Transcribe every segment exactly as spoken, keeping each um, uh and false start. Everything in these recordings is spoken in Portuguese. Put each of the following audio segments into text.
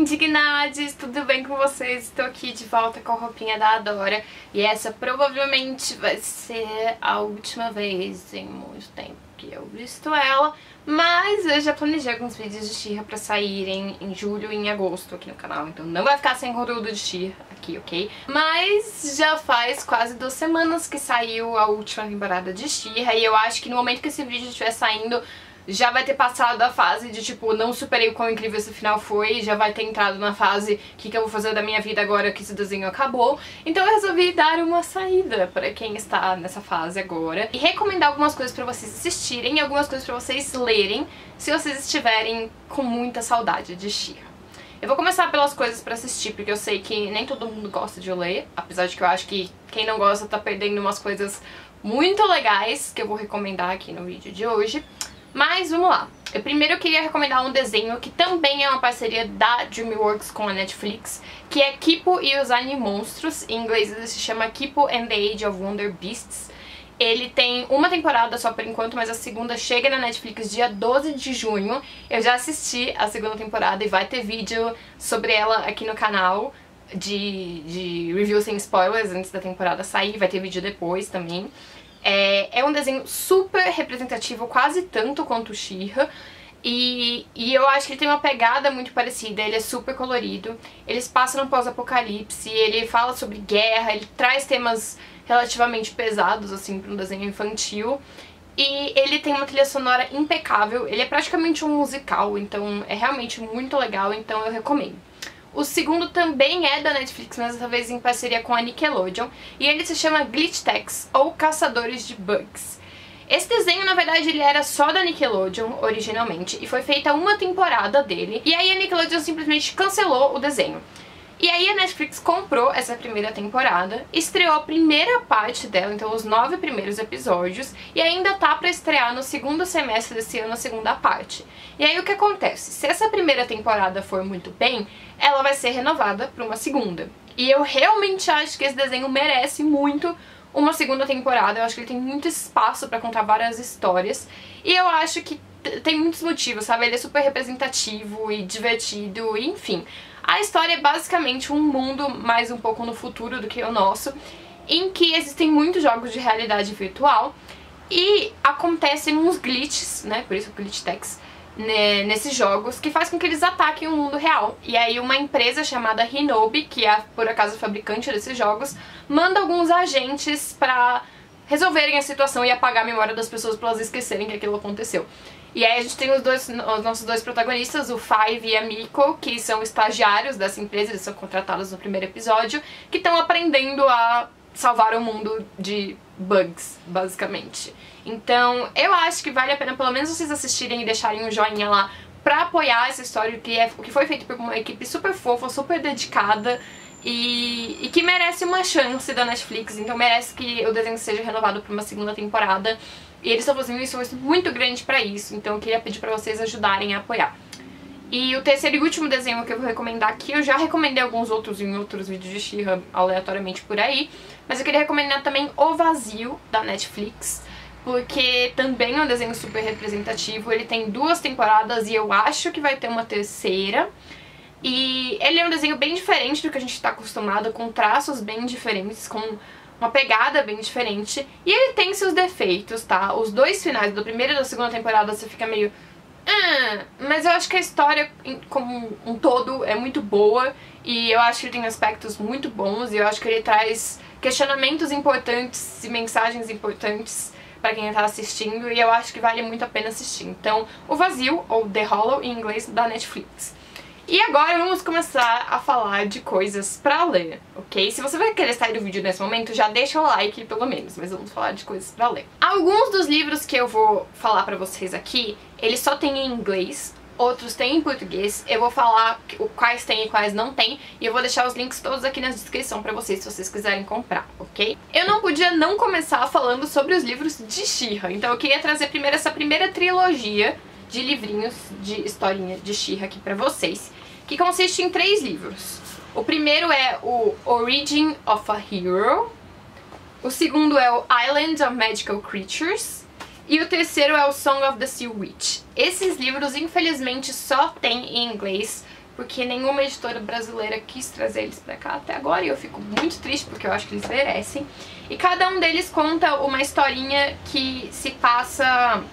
indignades, tudo bem com vocês? Estou aqui de volta com a roupinha da Adora e essa provavelmente vai ser a última vez em muito tempo que eu visto ela, mas eu já planejei alguns vídeos de She-Ra pra saírem em julho e em agosto aqui no canal, então não vai ficar sem conteúdo de She-Ra aqui, ok? Mas já faz quase duas semanas que saiu a última temporada de She-Ra e eu acho que no momento que esse vídeo estiver saindo já vai ter passado a fase de tipo, não superei o quão incrível esse final foi, já vai ter entrado na fase o que, que eu vou fazer da minha vida agora que esse desenho acabou. Então eu resolvi dar uma saída pra quem está nessa fase agora e recomendar algumas coisas pra vocês assistirem e algumas coisas pra vocês lerem se vocês estiverem com muita saudade de She-Ra. Eu vou começar pelas coisas pra assistir, porque eu sei que nem todo mundo gosta de ler, apesar de que eu acho que quem não gosta tá perdendo umas coisas muito legais que eu vou recomendar aqui no vídeo de hoje. Mas vamos lá. Eu primeiro queria recomendar um desenho que também é uma parceria da DreamWorks com a Netflix, que é Kipo e os Animonstros. Em inglês ele se chama Kipo and the Age of Wonder Beasts. Ele tem uma temporada só por enquanto, mas a segunda chega na Netflix dia doze de junho. Eu já assisti a segunda temporada e vai ter vídeo sobre ela aqui no canal de, de review sem spoilers antes da temporada sair. Vai ter vídeo depois também. É, é um desenho super representativo, quase tanto quanto o She-Ra, e, e eu acho que ele tem uma pegada muito parecida. Ele é super colorido, eles passam no pós-apocalipse, ele fala sobre guerra, ele traz temas relativamente pesados assim para um desenho infantil, e ele tem uma trilha sonora impecável. Ele é praticamente um musical, então é realmente muito legal, então eu recomendo. O segundo também é da Netflix, mas dessa vez em parceria com a Nickelodeon, e ele se chama Glitch Techs, ou Caçadores de Bugs. Esse desenho, na verdade, ele era só da Nickelodeon originalmente, e foi feita uma temporada dele, e aí a Nickelodeon simplesmente cancelou o desenho. E aí a Netflix comprou essa primeira temporada, estreou a primeira parte dela, então os nove primeiros episódios, e ainda tá pra estrear no segundo semestre desse ano a segunda parte. E aí o que acontece? Se essa primeira temporada for muito bem, ela vai ser renovada pra uma segunda. E eu realmente acho que esse desenho merece muito uma segunda temporada, eu acho que ele tem muito espaço pra contar várias histórias, e eu acho que tem muitos motivos, sabe? Ele é super representativo e divertido, e enfim. A história é basicamente um mundo mais um pouco no futuro do que o nosso, em que existem muitos jogos de realidade virtual e acontecem uns glitches, né, por isso Glitch Techs, né, nesses jogos, que faz com que eles ataquem o mundo real. E aí uma empresa chamada Hinobi, que é por acaso fabricante desses jogos, manda alguns agentes pra resolverem a situação e apagar a memória das pessoas pra elas esquecerem que aquilo aconteceu. E aí a gente tem os, dois, os nossos dois protagonistas, o Five e a Miko, que são estagiários dessa empresa, eles são contratados no primeiro episódio, que estão aprendendo a salvar o mundo de bugs, basicamente. Então eu acho que vale a pena pelo menos vocês assistirem e deixarem um joinha lá pra apoiar essa história, que, é, que foi feito por uma equipe super fofa, super dedicada, e, e que merece uma chance da Netflix, então merece que o desenho seja renovado por uma segunda temporada. E eles estão fazendo um esforço muito grande pra isso, então eu queria pedir pra vocês ajudarem a apoiar. E o terceiro e último desenho que eu vou recomendar aqui, eu já recomendei alguns outros em outros vídeos de She-Ra aleatoriamente por aí, mas eu queria recomendar também O Vazio, da Netflix, porque também é um desenho super representativo. Ele tem duas temporadas e eu acho que vai ter uma terceira. E ele é um desenho bem diferente do que a gente tá acostumado, com traços bem diferentes, com uma pegada bem diferente, e ele tem seus defeitos, tá? Os dois finais, da primeira e da segunda temporada, você fica meio... Ah, mas eu acho que a história como um todo é muito boa, e eu acho que ele tem aspectos muito bons, e eu acho que ele traz questionamentos importantes e mensagens importantes pra quem tá assistindo, e eu acho que vale muito a pena assistir. Então, O Vazio, ou The Hollow em inglês, da Netflix. E agora vamos começar a falar de coisas pra ler, ok? Se você vai querer sair do vídeo nesse momento, já deixa o like pelo menos, mas vamos falar de coisas pra ler. Alguns dos livros que eu vou falar pra vocês aqui, eles só tem em inglês, outros tem em português. Eu vou falar quais tem e quais não tem, e eu vou deixar os links todos aqui na descrição pra vocês, se vocês quiserem comprar, ok? Eu não podia não começar falando sobre os livros de She-Ra, então eu queria trazer primeiro essa primeira trilogia de livrinhos de historinha de She-Ra aqui pra vocês, que consiste em três livros. O primeiro é o Origin of a Hero, o segundo é o Island of Magical Creatures, e o terceiro é o Song of the Sea Witch. Esses livros, infelizmente, só tem em inglês, porque nenhuma editora brasileira quis trazer eles pra cá até agora, e eu fico muito triste porque eu acho que eles merecem. E cada um deles conta uma historinha que se passa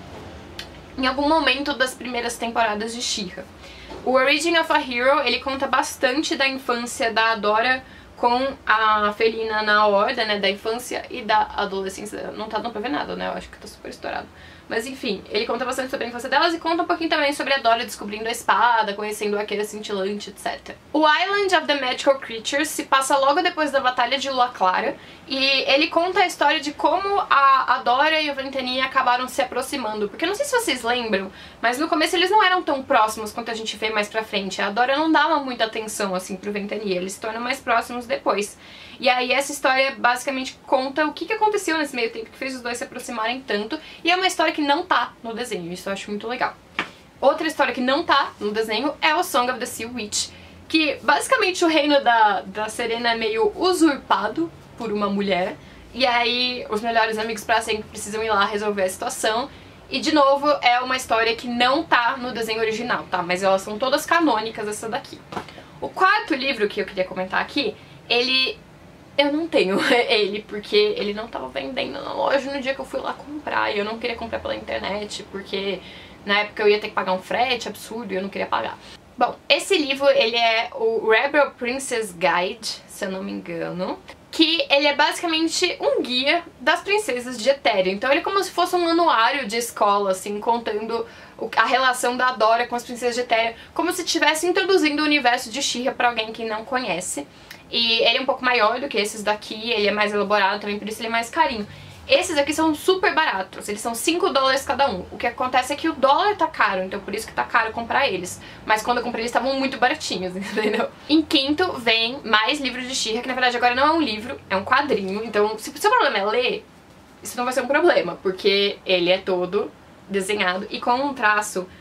em algum momento das primeiras temporadas de She-Ra. O Origin of a Hero, ele conta bastante da infância da Adora com a Felina na Horda, né, da infância e da adolescência. Não tá dando pra ver nada, né, eu acho que tá super estourado. Mas enfim, ele conta bastante sobre a infância delas e conta um pouquinho também sobre a Dora descobrindo a espada, conhecendo a Arqueira Cintilante, etcétera. O Island of the Magical Creatures se passa logo depois da Batalha de Lua Clara, e ele conta a história de como a, a Dora e o Ventania acabaram se aproximando. Porque eu não sei se vocês lembram, mas no começo eles não eram tão próximos quanto a gente vê mais pra frente. A Dora não dava muita atenção assim pro Ventania, eles se tornam mais próximos depois. E aí essa história basicamente conta o que, que aconteceu nesse meio tempo que fez os dois se aproximarem tanto, e é uma história que não tá no desenho, isso eu acho muito legal. Outra história que não tá no desenho é o Song of the Sea Witch, que basicamente o reino da, da Serena é meio usurpado por uma mulher, e aí os melhores amigos pra sempre precisam ir lá resolver a situação. E de novo, é uma história que não tá no desenho original, tá? Mas elas são todas canônicas, essa daqui. O quarto livro que eu queria comentar aqui, ele... eu não tenho ele, porque ele não tava vendendo na loja no dia que eu fui lá comprar, e eu não queria comprar pela internet, porque na época eu ia ter que pagar um frete absurdo e eu não queria pagar. Bom, esse livro, ele é o Rebel Princess Guide, se eu não me engano, que ele é basicamente um guia das princesas de Etheria. Então ele é como se fosse um anuário de escola, assim, contando a relação da Dora com as princesas de Etheria, como se estivesse introduzindo o universo de She-Ra pra alguém que não conhece. E ele é um pouco maior do que esses daqui, ele é mais elaborado também, por isso ele é mais carinho. Esses aqui são super baratos, eles são cinco dólares cada um. O que acontece é que o dólar tá caro, então por isso que tá caro comprar eles. Mas quando eu comprei eles estavam muito baratinhos, entendeu? Em quinto vem mais livros de She-Ra, que na verdade agora não é um livro, é um quadrinho. Então se o seu problema é ler, isso não vai ser um problema, porque ele é todo desenhado e com um traço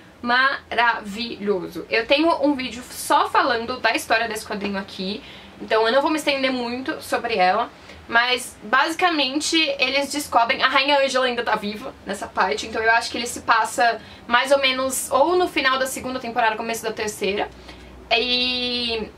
maravilhoso. Eu tenho um vídeo só falando da história desse quadrinho aqui, então eu não vou me estender muito sobre ela, mas basicamente eles descobrem... A Rainha Ângela ainda tá viva nessa parte, então eu acho que ele se passa mais ou menos ou no final da segunda temporada, começo da terceira. E...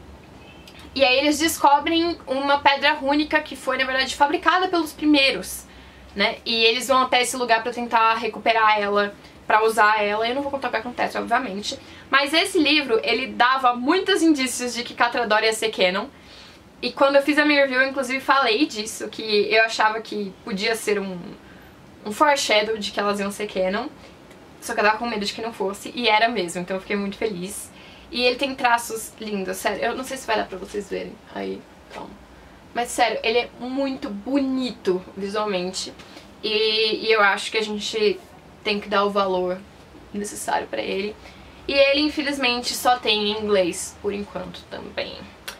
e aí eles descobrem uma pedra rúnica que foi, na verdade, fabricada pelos primeiros, né? E eles vão até esse lugar pra tentar recuperar ela, pra usar ela. Eu não vou contar o que acontece, obviamente. Mas esse livro, ele dava muitos indícios de que Catrador ia ser canon. E quando eu fiz a minha review, eu inclusive falei disso, que eu achava que podia ser um, um foreshadow de que elas iam ser canon. Só que eu tava com medo de que não fosse, e era mesmo, então eu fiquei muito feliz. E ele tem traços lindos, sério. Eu não sei se vai dar pra vocês verem. Aí, calma. Mas sério, ele é muito bonito visualmente. E, e eu acho que a gente tem que dar o valor necessário pra ele. E ele, infelizmente, só tem em inglês, por enquanto, também.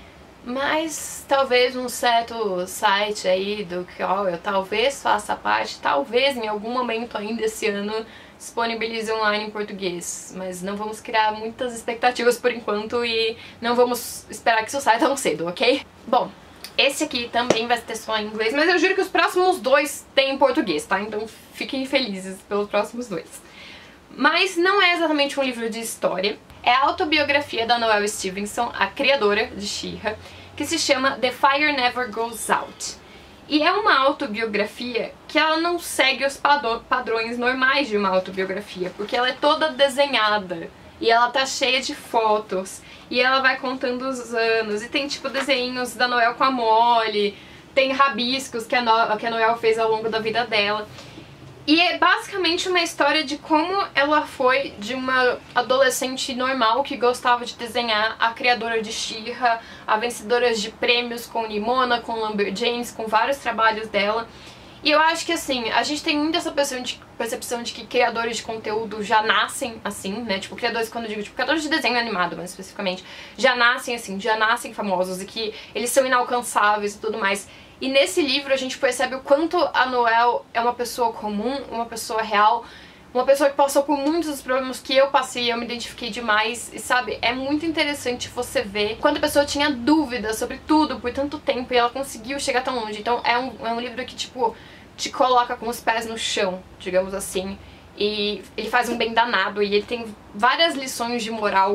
Mas talvez um certo site aí do qual eu talvez faça parte, talvez em algum momento ainda esse ano disponibilize online em português. Mas não vamos criar muitas expectativas por enquanto e não vamos esperar que isso saia tão cedo, ok? Bom, esse aqui também vai ter só em inglês, mas eu juro que os próximos dois tem em português, tá? Então fiquem felizes pelos próximos dois. Mas não é exatamente um livro de história. É a autobiografia da Noelle Stevenson, a criadora de She-Ra, que se chama The Fire Never Goes Out. E é uma autobiografia que ela não segue os padrões normais de uma autobiografia, porque ela é toda desenhada, e ela tá cheia de fotos, e ela vai contando os anos, e tem tipo desenhos da Noelle com a Molly, tem rabiscos que a, no que a Noelle fez ao longo da vida dela. E é basicamente uma história de como ela foi de uma adolescente normal que gostava de desenhar a criadora de She-Ra, a vencedora de prêmios com Nimona, com Lumberjanes, com vários trabalhos dela. E eu acho que assim, a gente tem muito essa percepção de, percepção de que criadores de conteúdo já nascem assim, né? Tipo, criadores, quando eu digo, tipo, criadores de desenho animado, mas especificamente, já nascem assim, já nascem famosos e que eles são inalcançáveis e tudo mais. E nesse livro a gente percebe o quanto a Noelle é uma pessoa comum, uma pessoa real, uma pessoa que passou por muitos dos problemas que eu passei e eu me identifiquei demais. E sabe, é muito interessante você ver quando a pessoa tinha dúvidas sobre tudo por tanto tempo e ela conseguiu chegar tão longe. Então é um, é um livro que, tipo, te coloca com os pés no chão, digamos assim. E ele faz um bem danado e ele tem várias lições de moral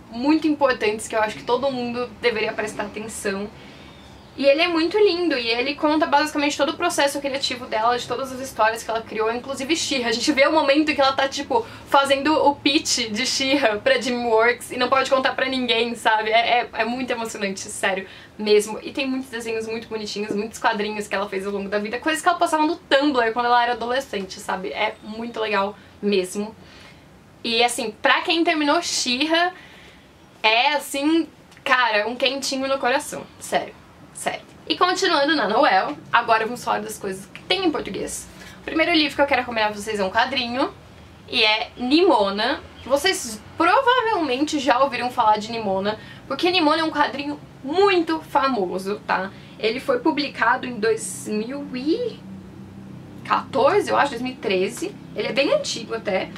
muito importantes que eu acho que todo mundo deveria prestar atenção. E ele é muito lindo, e ele conta basicamente todo o processo criativo dela, de todas as histórias que ela criou, inclusive She-Ra. A gente vê o momento que ela tá, tipo, fazendo o pitch de She-Ra pra DreamWorks e não pode contar pra ninguém, sabe? É, é, é muito emocionante, sério, mesmo. E tem muitos desenhos muito bonitinhos, muitos quadrinhos que ela fez ao longo da vida, coisas que ela passava no Tumblr quando ela era adolescente, sabe? É muito legal mesmo. E, assim, pra quem terminou She-Ra, é, assim, cara, um quentinho no coração, sério. Sério. E continuando na Noel, agora vamos falar das coisas que tem em português. O primeiro livro que eu quero recomendar pra vocês é um quadrinho, e é Nimona. Vocês provavelmente já ouviram falar de Nimona, porque Nimona é um quadrinho muito famoso, tá? Ele foi publicado em dois mil e quatorze, eu acho, dois mil e treze. Ele é bem antigo até.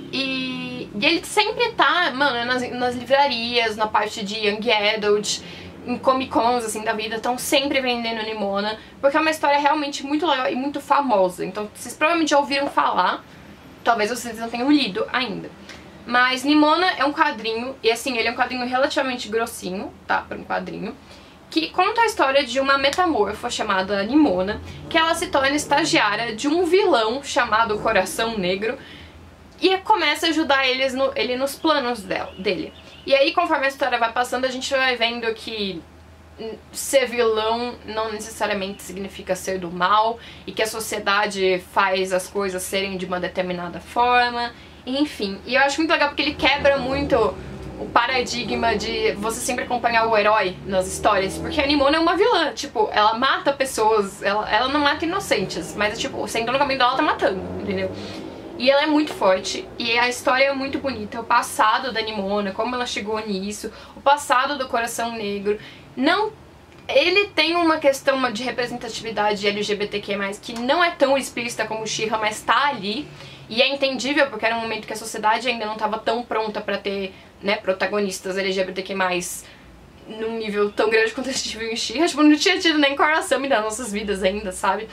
E, e ele sempre tá, mano, nas, nas livrarias, na parte de Young Adult, em Comic Cons, assim, da vida, estão sempre vendendo Nimona, porque é uma história realmente muito legal e muito famosa. Então, vocês provavelmente já ouviram falar, talvez vocês não tenham lido ainda. Mas Nimona é um quadrinho, e assim, ele é um quadrinho relativamente grossinho, tá, para um quadrinho, que conta a história de uma metamorfa chamada Nimona, que ela se torna estagiária de um vilão chamado Coração Negro, e começa a ajudar eles no, ele nos planos dela, dele. E aí, conforme a história vai passando, a gente vai vendo que ser vilão não necessariamente significa ser do mal, e que a sociedade faz as coisas serem de uma determinada forma, enfim. E eu acho muito legal porque ele quebra muito o paradigma de você sempre acompanhar o herói nas histórias, porque a Nimona é uma vilã, tipo, ela mata pessoas, ela, ela não mata inocentes, mas, tipo, você entra no caminho dela, ela tá matando, entendeu? E ela é muito forte, e a história é muito bonita, o passado da Nimona, como ela chegou nisso, o passado do Coração Negro. Não, ele tem uma questão de representatividade L G B T Q mais, que não é tão explícita como She-Ra, mas tá ali, e é entendível, porque era um momento que a sociedade ainda não estava tão pronta pra ter, né, protagonistas L G B T Q mais, num nível tão grande quanto a gente viu em She-Ra. Tipo, não tinha tido nem Coração nas nossas vidas ainda, sabe?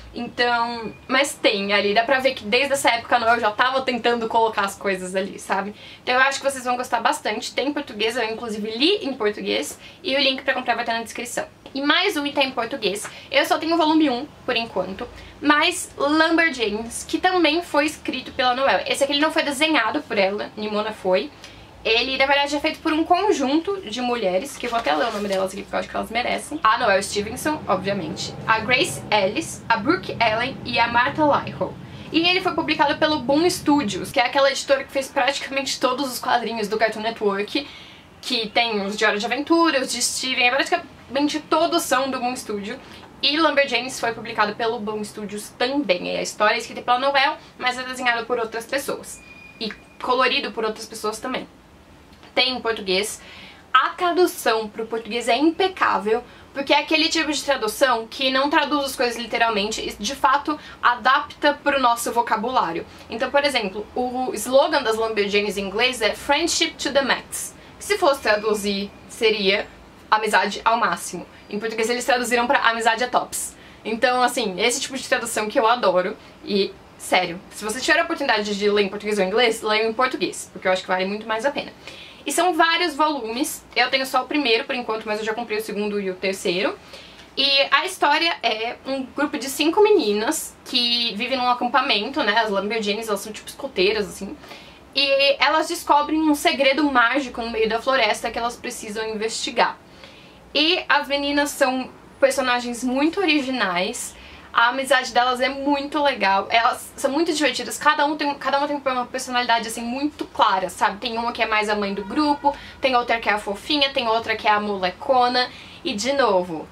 Então, mas tem ali, dá pra ver que desde essa época a Noel já tava tentando colocar as coisas ali, sabe? Então eu acho que vocês vão gostar bastante, tem em português, eu inclusive li em português, e o link pra comprar vai estar na descrição. E mais um item em português, eu só tenho o volume um, por enquanto, mas Lumberjanes, que também foi escrito pela Noel. Esse aqui ele não foi desenhado por ela, Nimona foi. Ele, na verdade, é feito por um conjunto de mulheres, que eu vou até ler o nome delas aqui porque eu acho que elas merecem. A Noel Stevenson, obviamente, a Grace Ellis, a Brooke Ellen e a Martha Lytle. E ele foi publicado pelo Boom Studios, que é aquela editora que fez praticamente todos os quadrinhos do Cartoon Network, que tem os de Hora de Aventura, os de Steven, praticamente todos são do Boom Studio. E Lumberjanes foi publicado pelo Boom Studios também. E a história é escrita pela Noel, mas é desenhada por outras pessoas. E colorido por outras pessoas também. Tem em português. A tradução para o português é impecável, porque é aquele tipo de tradução que não traduz as coisas literalmente e, de fato, adapta para o nosso vocabulário. Então, por exemplo, o slogan das Lumberjanes em inglês é Friendship to the Max. Se fosse traduzir, seria amizade ao máximo. Em português eles traduziram para amizade a tops. Então, assim, esse tipo de tradução que eu adoro e... sério, se você tiver a oportunidade de ler em português ou inglês, leia em português, porque eu acho que vale muito mais a pena. E são vários volumes, eu tenho só o primeiro por enquanto, mas eu já comprei o segundo e o terceiro. E a história é um grupo de cinco meninas que vivem num acampamento, né, as Lumberjanes, elas são tipo escoteiras, assim. E elas descobrem um segredo mágico no meio da floresta que elas precisam investigar. E as meninas são personagens muito originais. A amizade delas é muito legal, elas são muito divertidas, cada, um tem, cada uma tem uma personalidade assim muito clara, sabe? Tem uma que é mais a mãe do grupo, tem outra que é a fofinha, tem outra que é a molecona, e de novo,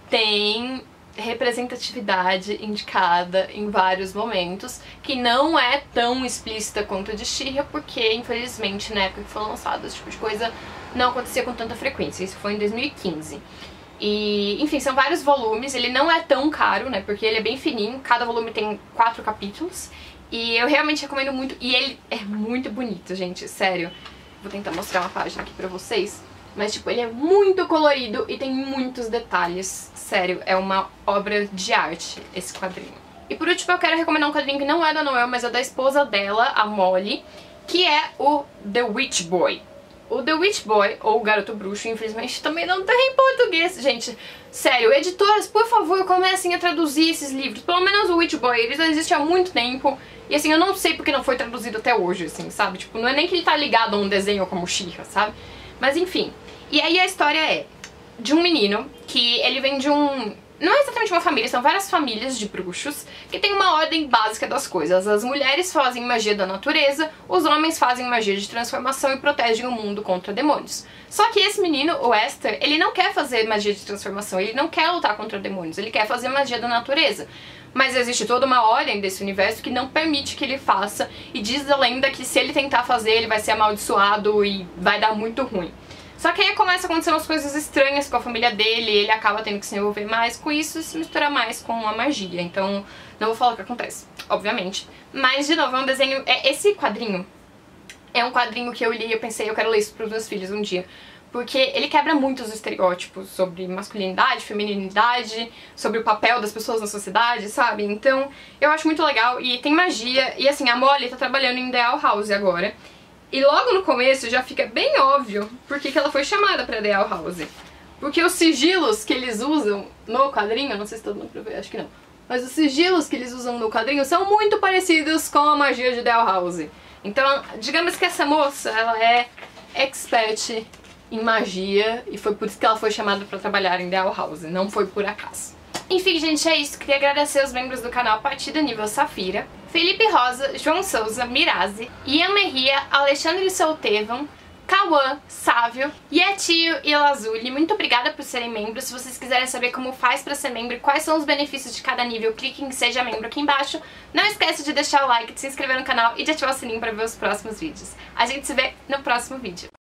tem representatividade indicada em vários momentos, que não é tão explícita quanto a de She-Ra, porque infelizmente na época que foi lançado esse tipo de coisa não acontecia com tanta frequência, isso foi em dois mil e quinze. E, enfim, são vários volumes, ele não é tão caro, né, porque ele é bem fininho, cada volume tem quatro capítulos, e eu realmente recomendo muito, e ele é muito bonito, gente, sério. Vou tentar mostrar uma página aqui pra vocês, mas, tipo, ele é muito colorido e tem muitos detalhes, sério, é uma obra de arte esse quadrinho. E por último eu quero recomendar um quadrinho que não é da Noel, mas é da esposa dela, a Molly, que é o The Witch Boy. O The Witch Boy, ou o Garoto Bruxo, infelizmente também não tem em português. Gente, sério, editoras, por favor, comecem a traduzir esses livros. Pelo menos o Witch Boy, ele já existe há muito tempo. E assim, eu não sei porque não foi traduzido até hoje, assim, sabe? Tipo, não é nem que ele tá ligado a um desenho como She-Ra, sabe? Mas enfim. E aí a história é de um menino que ele vem de um... Não é exatamente uma família, são várias famílias de bruxos que tem uma ordem básica das coisas. As mulheres fazem magia da natureza, os homens fazem magia de transformação e protegem o mundo contra demônios. Só que esse menino, o Esther, ele não quer fazer magia de transformação, ele não quer lutar contra demônios, ele quer fazer magia da natureza. Mas existe toda uma ordem desse universo que não permite que ele faça, e diz a lenda que se ele tentar fazer, ele vai ser amaldiçoado e vai dar muito ruim. Só que aí começa a acontecer umas coisas estranhas com a família dele, e ele acaba tendo que se envolver mais com isso e se misturar mais com a magia. Então, não vou falar o que acontece, obviamente. Mas, de novo, é um desenho... É, esse quadrinho é um quadrinho que eu li e eu pensei, eu quero ler isso para os meus filhos um dia. Porque ele quebra muitos estereótipos sobre masculinidade, feminilidade, sobre o papel das pessoas na sociedade, sabe? Então, eu acho muito legal e tem magia. E assim, a Molly tá trabalhando em The Owl House agora. E logo no começo já fica bem óbvio por que ela foi chamada pra The Owl House. Porque os sigilos que eles usam no quadrinho, não sei se todo mundo pra ver, acho que não. Mas os sigilos que eles usam no quadrinho são muito parecidos com a magia de The Owl House. Então, digamos que essa moça, ela é expert em magia e foi por isso que ela foi chamada pra trabalhar em The Owl House, não foi por acaso. Enfim, gente, é isso. Queria agradecer aos membros do canal Partida Nível Safira, Felipe Rosa, João Souza, Mirazi, Ian Merria, Alexandre Soltevan, Cauã, Sávio, Yetio e Lazuli. Muito obrigada por serem membros. Se vocês quiserem saber como faz pra ser membro e quais são os benefícios de cada nível, clique em Seja Membro aqui embaixo. Não esquece de deixar o like, de se inscrever no canal e de ativar o sininho pra ver os próximos vídeos. A gente se vê no próximo vídeo.